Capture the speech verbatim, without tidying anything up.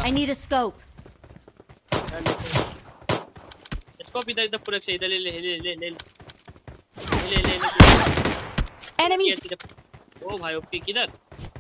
I need a scope. Scope इधर इधर पूरा से इधर ले ले ले ले ले ले ले ले Enemy. ओ भाई ओपी किधर